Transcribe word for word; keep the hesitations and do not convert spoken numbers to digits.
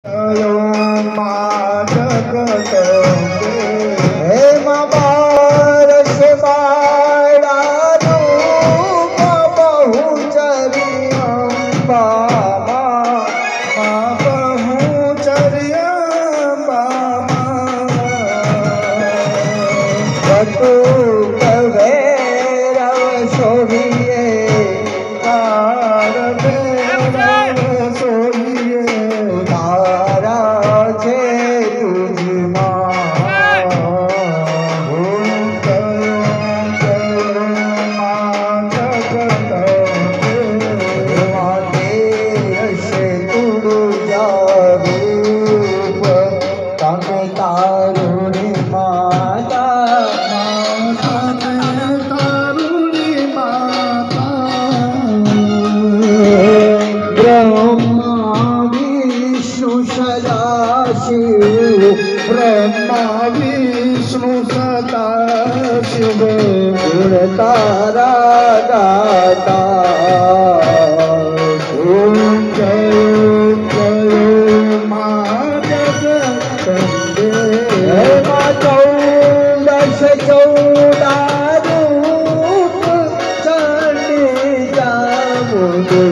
ब्रह्मा विष्णु सदा शिव गुण तारा गाता ओम जय जय मां जगदम्बे मां चौदश चौदा रूप चंडी जामुन